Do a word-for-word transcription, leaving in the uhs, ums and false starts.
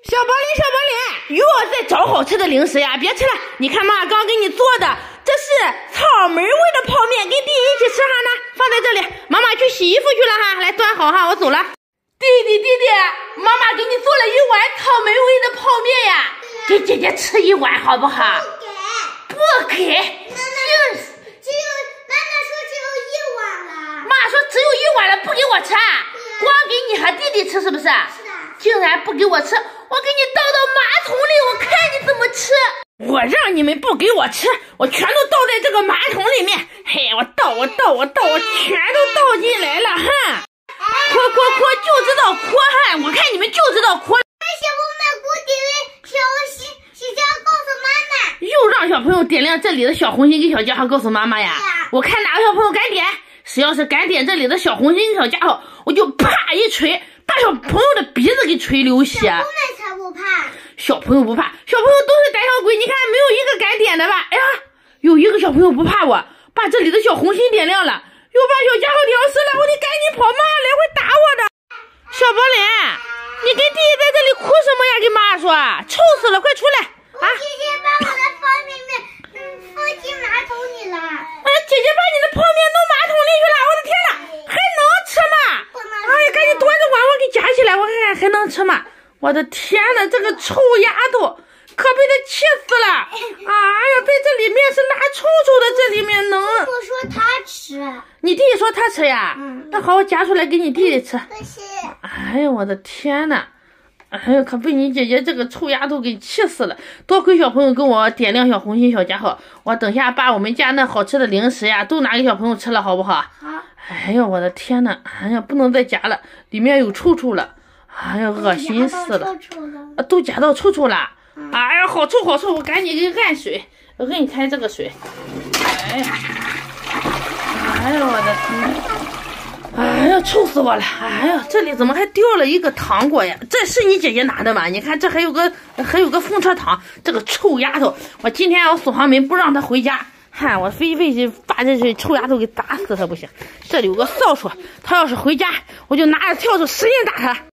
小宝林，小宝林，又要再找好吃的零食呀！别吃了，你看妈刚给你做的，这是草莓味的泡面，跟弟弟一起吃哈呢，放在这里。妈妈去洗衣服去了哈，来端好哈，我走了。弟弟弟弟，妈妈给你做了一碗草莓味的泡面呀，给姐姐吃一碗好不好？不给，不给。 就是只有妈妈说只有一碗了。 妈说只有一碗了，不给我吃，光给你和弟弟吃是不是？是的。 竟然不给我吃，我给你倒到马桶里，我看你怎么吃。我让你们不给我吃，我全都倒在这个马桶里面。嘿，我倒我倒我倒我全都倒进来了哈！哭哭哭，就知道哭哈！我看你们就知道哭。 小朋友们，给我点亮小心，小家伙告诉妈妈。 又让小朋友点亮这里的小红心跟小家伙告诉妈妈呀！ 呀我看哪个小朋友敢点，谁要是敢点这里的小红心跟小家伙，我就啪一锤。把小朋友的鼻子给锤流血， 小朋友们才不怕， 小朋友不怕，小朋友都是胆小鬼，你看没有一个敢点的吧？哎呀，有一个小朋友不怕我，把这里的小红心点亮了，又把小家伙屌死了，我得赶紧跑，妈来会打我的。小宝林，你跟弟弟在这里哭什么呀？跟妈说，臭死了，快出来！ 啊！姐姐把我的泡面面嗯放进马桶里了。 哎，姐姐把你的泡面弄马桶里去了，我的天哪，还能吃吗？哎呀，赶紧端着碗我给夹起来，我看看还能吃吗？我的天哪，这个臭丫头可被他气死了！哎呀，在这里面是拉臭臭的，这里面能？ 我说他吃， 你弟弟说他吃呀？嗯，那好，我夹出来给你弟弟吃。 可是， 哎呀，我的天哪！哎呀，可被你姐姐这个臭丫头给气死了！多亏小朋友跟我点亮小红心小家伙，我等下把我们家那好吃的零食呀都拿给小朋友吃了，好不好？ 好。 哎呀，我的天哪！哎呀，不能再夹了，里面有臭臭了。哎呀，恶心死了！ 臭臭了啊，都夹到臭臭了。嗯、哎呀，好臭好臭！我赶紧给按水，我给你开这个水。哎呀，哎呀，我的天！哎呀，臭死我了！哎呀，这里怎么还掉了一个糖果呀？这是你姐姐拿的吗？你看这还有个还有个风车糖，这个臭丫头！我今天要锁上门，不让她回家。看我非非是把这这臭丫头给打死她不行。这里有个扫帚，她要是回家，我就拿着跳蚤使劲打她。